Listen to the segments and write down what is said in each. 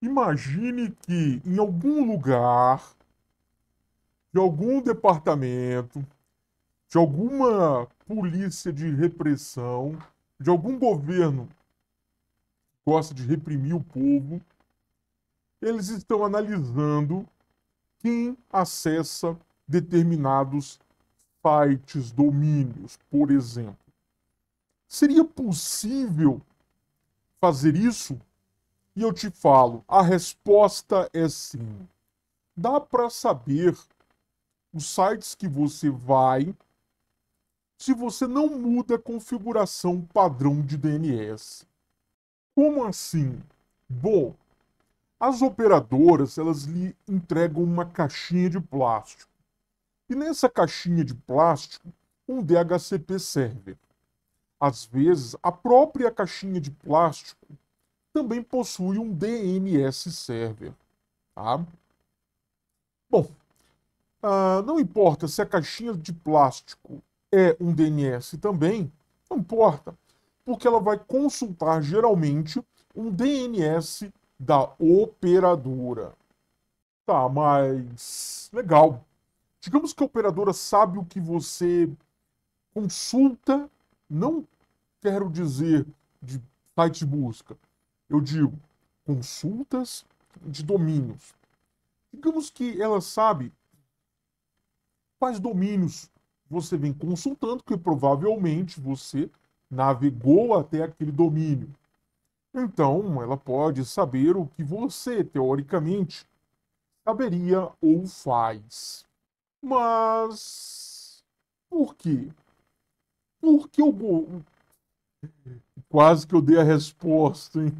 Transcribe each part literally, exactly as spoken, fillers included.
Imagine que em algum lugar, de algum departamento, de alguma polícia de repressão, de algum governo que gosta de reprimir o povo, eles estão analisando quem acessa determinados sites, domínios, por exemplo. Seria possível fazer isso? E eu te falo, a resposta é sim. Dá para saber os sites que você vai se você não muda a configuração padrão de D N S. Como assim? Bom, as operadoras, elas lhe entregam uma caixinha de plástico. E nessa caixinha de plástico, um D H C P server. Às vezes, a própria caixinha de plástico também possui um D N S server. Tá? Bom, ah, não importa se a caixinha de plástico é um D N S também, não importa, porque ela vai consultar geralmente um D N S da operadora. Tá, mas legal. Digamos que a operadora sabe o que você consulta, não quero dizer de site de busca, eu digo consultas de domínios. Digamos que ela sabe quais domínios você vem consultando, que provavelmente você navegou até aquele domínio. Então, ela pode saber o que você, teoricamente, saberia ou faz. Mas por quê? Porque eu go- quase que eu dei a resposta, hein?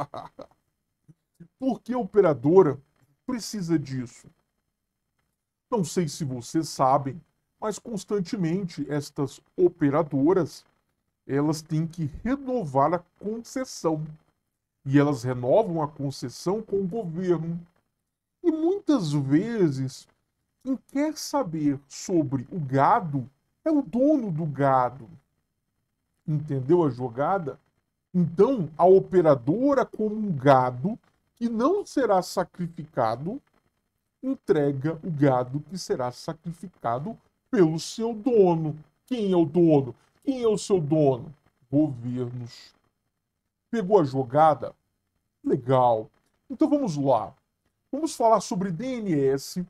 Por que a operadora precisa disso? Não sei se vocês sabem, mas constantemente estas operadoras, elas têm que renovar a concessão. E elas renovam a concessão com o governo. E muitas vezes, quem quer saber sobre o gado é o dono do gado. Entendeu a jogada? Então, a operadora, como um gado que não será sacrificado, entrega o gado que será sacrificado pelo seu dono. Quem é o dono? Quem é o seu dono? Governos. Pegou a jogada? Legal. Então vamos lá. Vamos falar sobre D N S,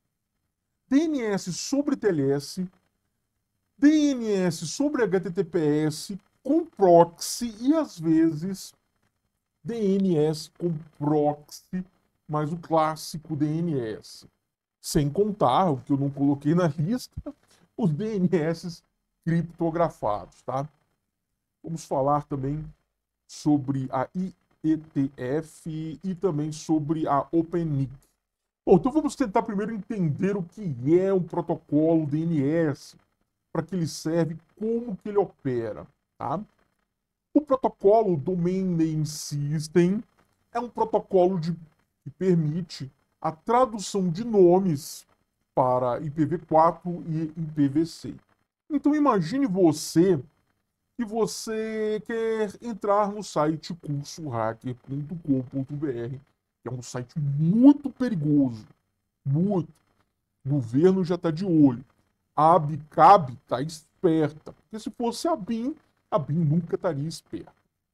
D N S sobre T L S, D N S sobre H T T P S com proxy e às vezes D N S com proxy, mas o clássico D N S. Sem contar, o que eu não coloquei na lista, os D N S criptografados, tá? Vamos falar também sobre a I E T F e também sobre a OpenNIC. Bom, então vamos tentar primeiro entender o que é um protocolo D N S, para que ele serve, como que ele opera, tá? O protocolo Domain Name System é um protocolo de, que permite a tradução de nomes para I P v quatro e I P v seis. Então imagine você que você quer entrar no site curso hacker ponto com ponto b r, que é um site muito perigoso, muito. O governo já está de olho. A Abicab está esperta, porque se fosse a BIM, a BIM nunca estaria esperta.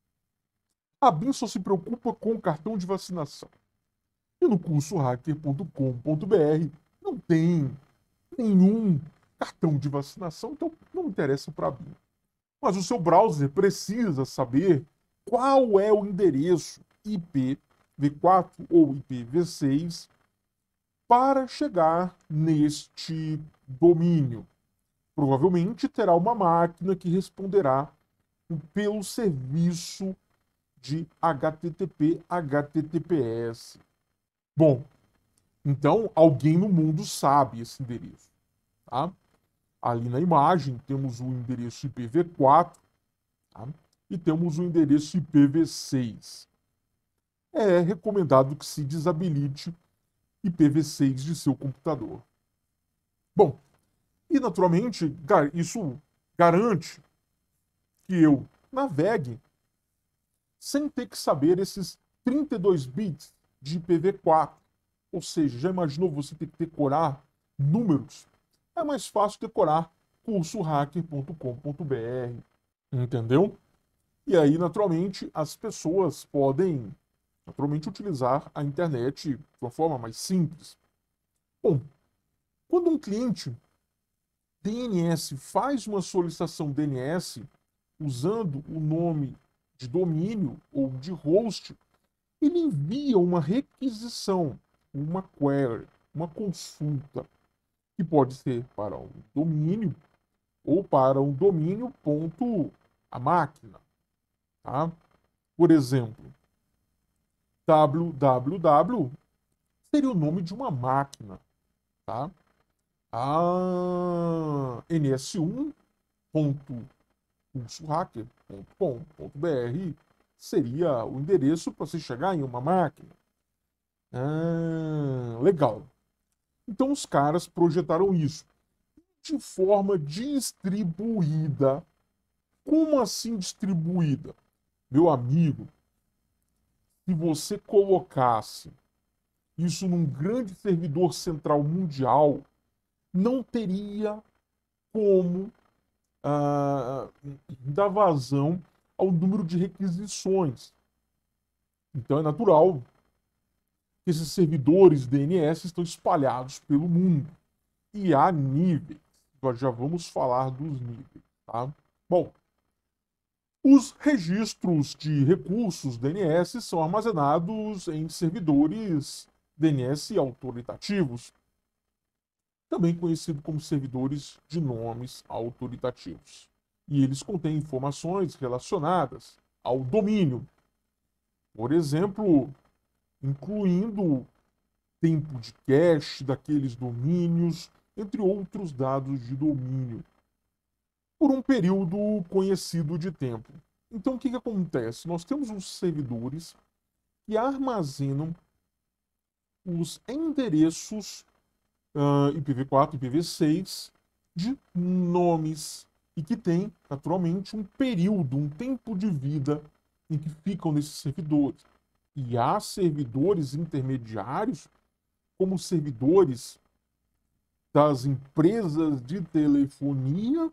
A BIM só se preocupa com o cartão de vacinação. E no curso hacker ponto com ponto b r não tem nenhum cartão de vacinação, então não interessa para a BIM. Mas o seu browser precisa saber qual é o endereço I P v quatro ou I P v seis para chegar neste domínio. Provavelmente terá uma máquina que responderá pelo serviço de H T T P, H T T P S. Bom, então alguém no mundo sabe esse endereço, tá? Ali na imagem temos o endereço I P v quatro, tá? E temos o endereço I P v seis. É recomendado que se desabilite I P v seis de seu computador. Bom, e naturalmente isso garante que eu navegue sem ter que saber esses trinta e dois bits de I P v quatro. Ou seja, já imaginou você ter que decorar números? É mais fácil decorar curso hacker ponto com ponto br. Entendeu? E aí, naturalmente, as pessoas podem naturalmente utilizar a internet de uma forma mais simples. Bom, quando um cliente D N S faz uma solicitação D N S usando o nome de domínio ou de host, ele envia uma requisição, uma query, uma consulta, que pode ser para um domínio ou para um domínio ponto a máquina. Tá? Por exemplo, www seria o nome de uma máquina. Tá? A N S um ponto curso hacker ponto com ponto br seria o endereço para você chegar em uma máquina. Ah, legal. Então os caras projetaram isso de forma distribuída. Como assim distribuída? Meu amigo, se você colocasse isso num grande servidor central mundial, não teria como ah, dar vazão ao número de requisições. Então é natural que esses servidores D N S estão espalhados pelo mundo. E há níveis. Nós já vamos falar dos níveis. Tá? Bom, os registros de recursos D N S são armazenados em servidores D N S autoritativos, também conhecido como servidores de nomes autoritativos. E eles contêm informações relacionadas ao domínio. Por exemplo, incluindo tempo de cache daqueles domínios, entre outros dados de domínio, por um período conhecido de tempo. Então, o que, que acontece? Nós temos os servidores que armazenam os endereços uh, I P v quatro, I P v seis de nomes e que tem, naturalmente, um período, um tempo de vida em que ficam nesses servidores. E há servidores intermediários, como servidores das empresas de telefonia,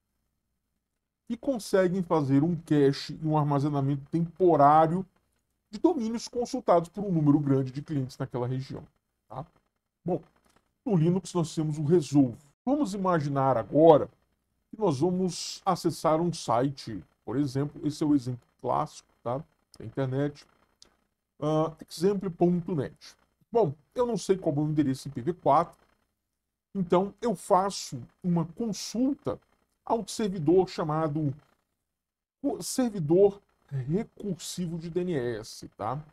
que conseguem fazer um cache e um armazenamento temporário de domínios consultados por um número grande de clientes naquela região. Tá? Bom, no Linux nós temos o Resolve. Vamos imaginar agora que nós vamos acessar um site, por exemplo, esse é o exemplo clássico, tá? Da internet, uh, example ponto net. Bom, eu não sei qual é o endereço I P v quatro, então eu faço uma consulta a um servidor chamado servidor recursivo de D N S, tá?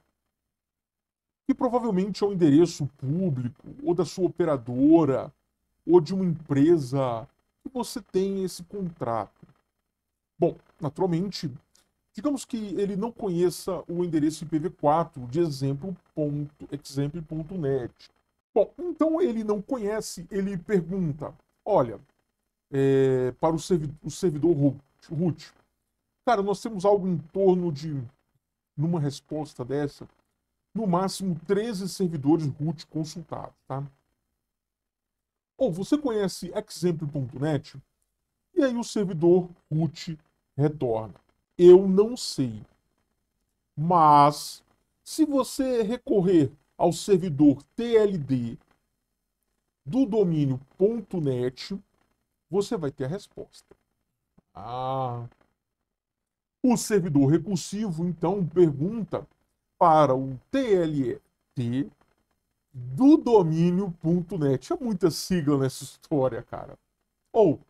Que provavelmente é um endereço público, ou da sua operadora, ou de uma empresa que você tem esse contrato. Bom, naturalmente, digamos que ele não conheça o endereço I P v quatro de exemplo ponto example ponto net. Bom, então ele não conhece, ele pergunta, olha, é, para o, servi o servidor root, cara, nós temos algo em torno de, numa resposta dessa, no máximo treze servidores root consultados, tá? Ou você conhece example ponto net? E aí o servidor root retorna. Eu não sei. Mas, se você recorrer ao servidor T L D do domínio .net, você vai ter a resposta. Ah. O servidor recursivo, então, pergunta para o T L D do domínio .net. É muita sigla nessa história, cara. Ou,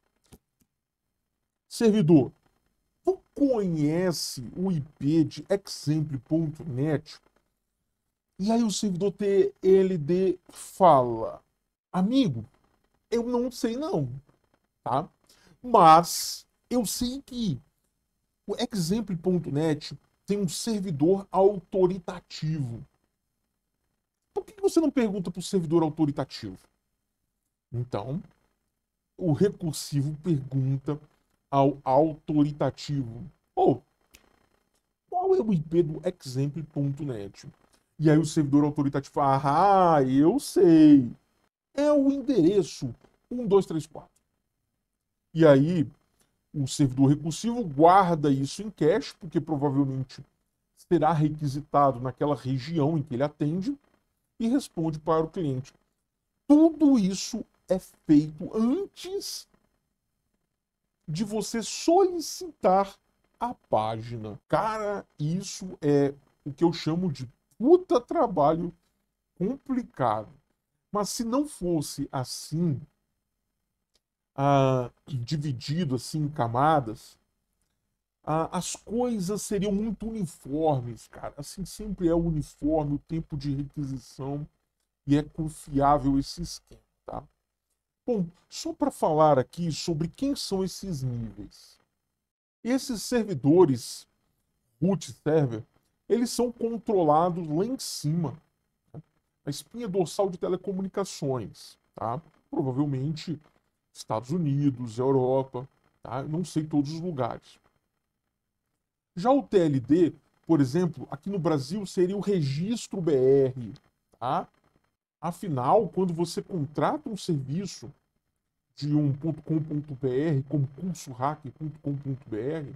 servidor, tu conhece o I P de example ponto net? E aí o servidor T L D fala, amigo, eu não sei não, tá? Mas eu sei que o example ponto net tem um servidor autoritativo. Por que você não pergunta para o servidor autoritativo? Então, o recursivo pergunta ao autoritativo. Ou, oh, qual é o I P do example ponto net? E aí o servidor autoritativo fala, ah, eu sei. É o endereço um, dois, três, quatro. E aí o servidor recursivo guarda isso em cache, porque provavelmente será requisitado naquela região em que ele atende, e responde para o cliente. Tudo isso é feito antes de você solicitar a página. Cara, isso é o que eu chamo de puta trabalho complicado. Mas se não fosse assim, ah, dividido assim em camadas, ah, as coisas seriam muito uniformes, cara. Assim sempre é uniforme o tempo de requisição e é confiável esse esquema, tá? Bom, só para falar aqui sobre quem são esses níveis. Esses servidores root server, eles são controlados lá em cima, né? A espinha dorsal de telecomunicações, tá? Provavelmente Estados Unidos, Europa, tá? Não sei todos os lugares. Já o T L D, por exemplo, aqui no Brasil seria o Registro B R, tá? Afinal, quando você contrata um serviço de um .com.br, como curso hacker ponto com ponto br,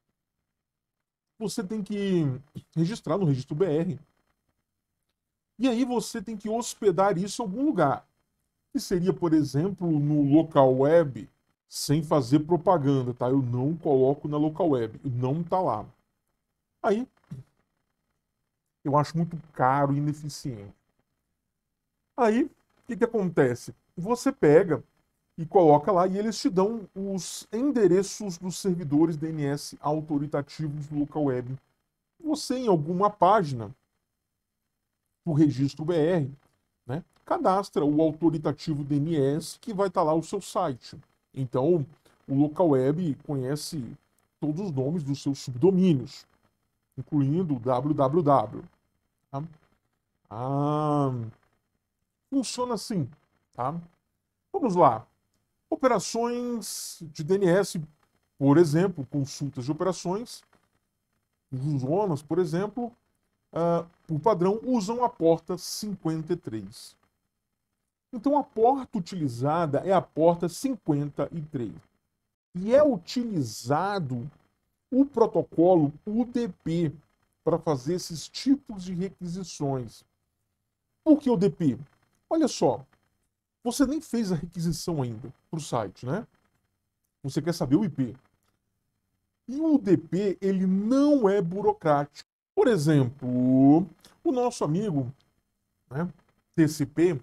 você tem que registrar no Registro B R. E aí você tem que hospedar isso em algum lugar. Que seria, por exemplo, no local web, sem fazer propaganda, tá? Eu não coloco na local web, não tá lá. Aí, eu acho muito caro e ineficiente. Aí, o que que acontece? Você pega e coloca lá e eles te dão os endereços dos servidores D N S autoritativos do local web. Você, em alguma página do Registro B R, né, cadastra o autoritativo D N S que vai estar lá o seu site. Então, o local web conhece todos os nomes dos seus subdomínios, incluindo o www. Tá? Ah, funciona assim, tá? Vamos lá. Operações de D N S, por exemplo, consultas de operações, zonas, por exemplo, uh, por padrão, usam a porta cinquenta e três. Então, a porta utilizada é a porta cinquenta e três. E é utilizado o protocolo U D P para fazer esses tipos de requisições. Por que U D P? Olha só, você nem fez a requisição ainda para o site, né? Você quer saber o I P. E o U D P, ele não é burocrático. Por exemplo, o nosso amigo, né, T C P,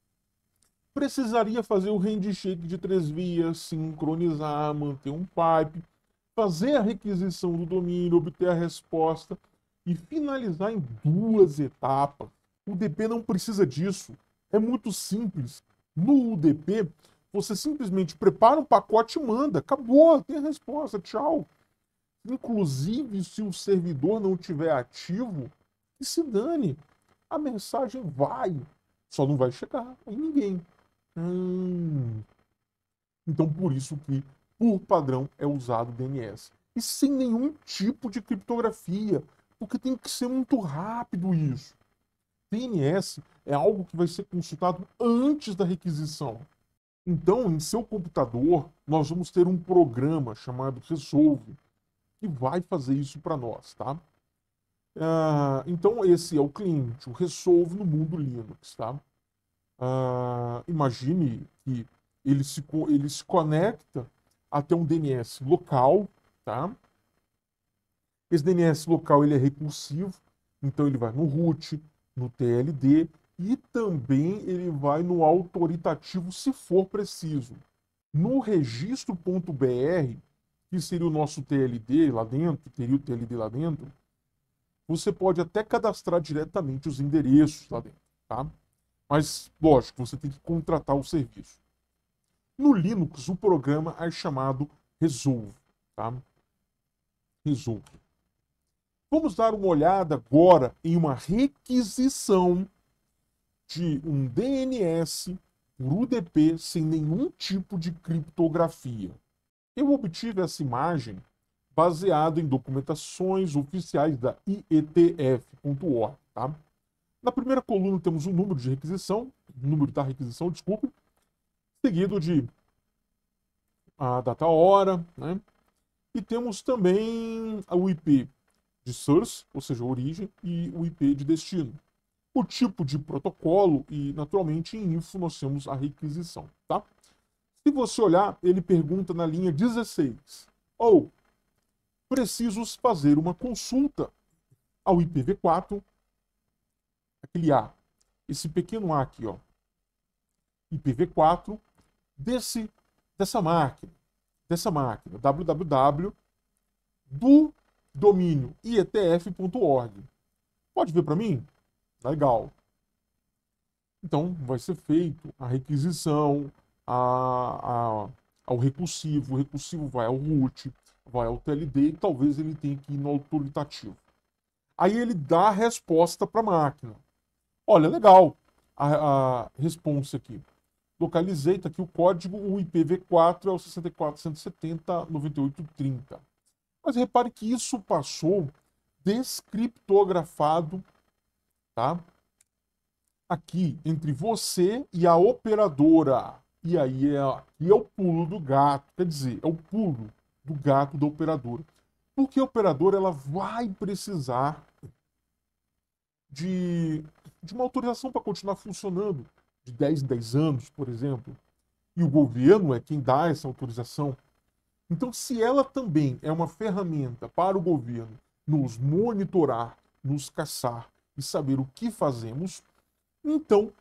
precisaria fazer o handshake de três vias, sincronizar, manter um pipe, fazer a requisição do domínio, obter a resposta e finalizar em duas etapas. O U D P não precisa disso. É muito simples. No U D P, você simplesmente prepara um pacote e manda. Acabou, tem a resposta, tchau. Inclusive, se o servidor não estiver ativo, que se dane. A mensagem vai, só não vai chegar em ninguém. Hum. Então, por isso que, por padrão, é usado o D N S. E sem nenhum tipo de criptografia, porque tem que ser muito rápido isso. D N S é algo que vai ser consultado antes da requisição. Então, em seu computador, nós vamos ter um programa chamado Resolve, que vai fazer isso para nós, tá? Ah, então, esse é o cliente, o Resolve no mundo Linux, tá? Ah, imagine que ele se, ele se conecta até um D N S local, tá? Esse D N S local ele é recursivo, então ele vai no root, no T L D e também ele vai no autoritativo se for preciso. No registro.br, que seria o nosso T L D lá dentro, teria o T L D lá dentro, você pode até cadastrar diretamente os endereços lá dentro, tá? Mas, lógico, você tem que contratar o serviço. No Linux, o programa é chamado Resolve, tá? Resolve. Vamos dar uma olhada agora em uma requisição de um D N S por U D P sem nenhum tipo de criptografia. Eu obtive essa imagem baseado em documentações oficiais da I E T F ponto org, tá? Na primeira coluna temos o número de requisição, número da requisição, desculpe, seguido de a data, hora, né? E temos também o I P de source, ou seja, origem, e o I P de destino. O tipo de protocolo e, naturalmente, em info nós temos a requisição, tá? Se você olhar, ele pergunta na linha dezesseis, ou preciso fazer uma consulta ao I P v quatro, aquele A, esse pequeno A aqui, ó, I P v quatro, desse, dessa máquina, dessa máquina, www do domínio i e t f ponto org. Pode ver para mim? Legal. Então, vai ser feito a requisição a, a, ao recursivo. O recursivo vai ao root, vai ao T L D e talvez ele tenha que ir no autoritativo. Aí ele dá a resposta para a máquina. Olha, legal a, a resposta aqui. Localizei, está aqui o código, o I P v quatro é o sessenta e quatro, cento e setenta, noventa e oito, trinta. Mas repare que isso passou descriptografado, tá? Aqui, entre você e a operadora. E aí é, aqui é o pulo do gato, quer dizer, é o pulo do gato da operadora. Porque a operadora ela vai precisar de, de uma autorização para continuar funcionando, de dez em dez anos, por exemplo. E o governo é quem dá essa autorização. Então, se ela também é uma ferramenta para o governo nos monitorar, nos caçar e saber o que fazemos, então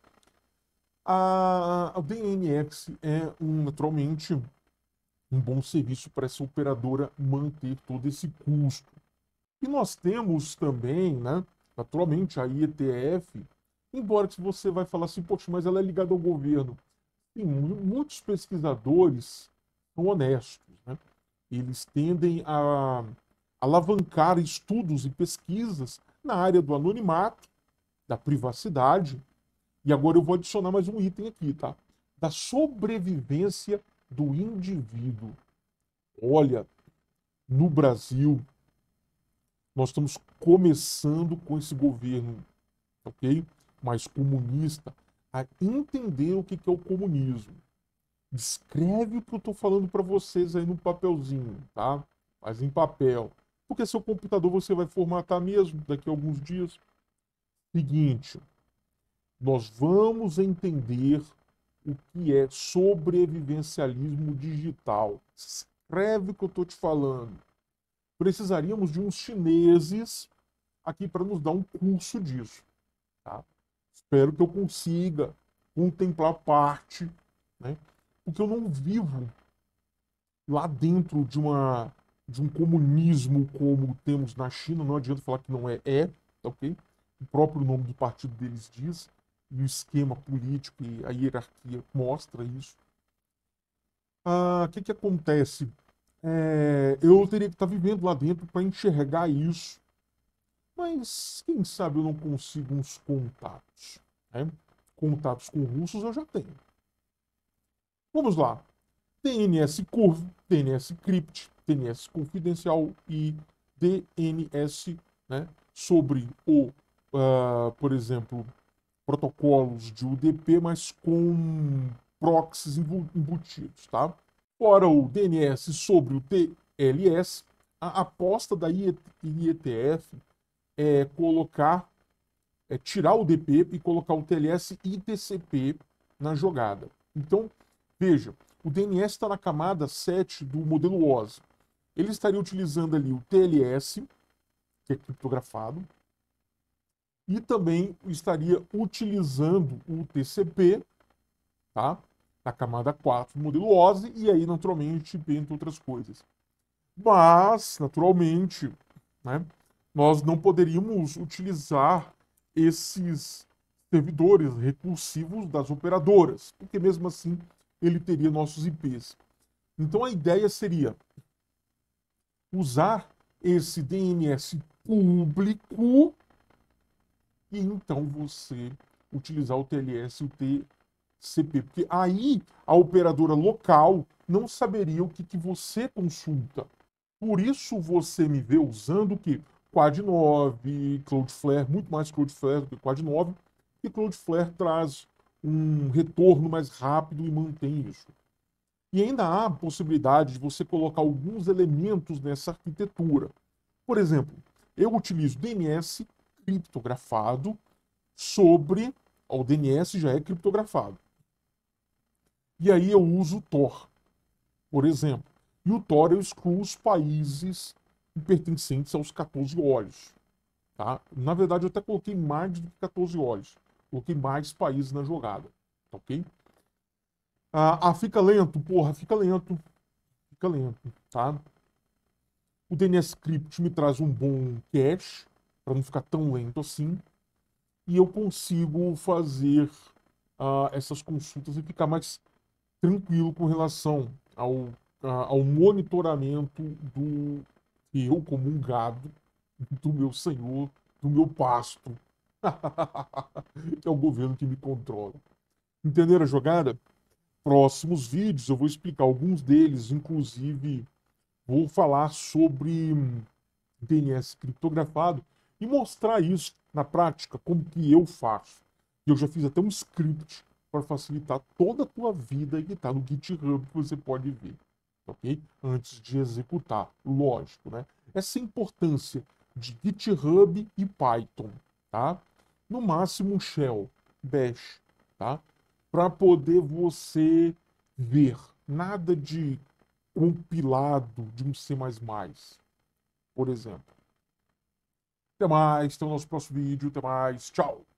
a, a D N X é um, naturalmente um bom serviço para essa operadora manter todo esse custo. E nós temos também, né, naturalmente, a I E T F, embora que você vai falar assim, poxa, mas ela é ligada ao governo. Sim, muitos pesquisadores são honestos, né? Eles tendem a alavancar estudos e pesquisas na área do anonimato, da privacidade, e agora eu vou adicionar mais um item aqui, tá? Da sobrevivência do indivíduo. Olha, no Brasil, nós estamos começando com esse governo, ok? Mais comunista, a entender o que é o comunismo. Escreve o que eu estou falando para vocês aí no papelzinho, tá? Mas em papel. Porque seu computador você vai formatar mesmo daqui a alguns dias. Seguinte, nós vamos entender o que é sobrevivencialismo digital. Escreve o que eu estou te falando. Precisaríamos de uns chineses aqui para nos dar um curso disso. Tá? Espero que eu consiga contemplar parte, né? Porque eu não vivo lá dentro de, uma, de um comunismo como temos na China. Não adianta falar que não é, é, ok? O próprio nome do partido deles diz, e o esquema político e a hierarquia mostra isso. Ah, o que, que acontece? É, eu teria que estar vivendo lá dentro para enxergar isso. Mas quem sabe eu não consigo uns contatos. Né? Contatos com russos eu já tenho. Vamos lá. D N S Curve, D N S Crypt, D N S Confidencial e D N S, né, sobre o, uh, por exemplo, protocolos de U D P, mas com proxies embutidos, tá? Fora o D N S sobre o T L S, a aposta da I E T F é colocar, é tirar o U D P e colocar o T L S e T C P na jogada. Então, veja, o D N S está na camada sete do modelo O S. Ele estaria utilizando ali o T L S, que é criptografado, e também estaria utilizando o T C P, tá? Na camada quatro do modelo O S, e aí, naturalmente, entre outras coisas. Mas, naturalmente, né, nós não poderíamos utilizar esses servidores recursivos das operadoras, porque mesmo assim ele teria nossos I Ps. Então a ideia seria usar esse D N S público e então você utilizar o T L S e o T C P, porque aí a operadora local não saberia o que, que você consulta. Por isso você me vê usando o quê? Quad nove, Cloudflare, muito mais Cloudflare do que Quad nove, e Cloudflare traz um retorno mais rápido e mantém isso. E ainda há a possibilidade de você colocar alguns elementos nessa arquitetura. Por exemplo, eu utilizo D N S criptografado sobre... O D N S já é criptografado. E aí eu uso o Tor, por exemplo. E o Tor eu excluo os países pertencentes aos quatorze olhos. Tá? Na verdade, eu até coloquei mais do que quatorze olhos. Coloquei mais países na jogada. Ok? Ah, ah, fica lento? Porra, fica lento. Fica lento, tá? O D N S Crypt me traz um bom cache, para não ficar tão lento assim. E eu consigo fazer uh, essas consultas e ficar mais tranquilo com relação ao, uh, ao monitoramento do eu, como um gado, do meu senhor, do meu pasto. Que é o governo que me controla. Entenderam a jogada? Próximos vídeos eu vou explicar alguns deles, inclusive vou falar sobre D N S criptografado e mostrar isso na prática, como que eu faço. E eu já fiz até um script para facilitar toda a tua vida que está no GitHub que você pode ver, ok? Antes de executar, lógico, né? Essa importância de GitHub e Python, tá? No máximo Shell, Bash, tá? Para poder você ver nada de compilado de um C mais mais, por exemplo. Até mais, até o nosso próximo vídeo, até mais, tchau!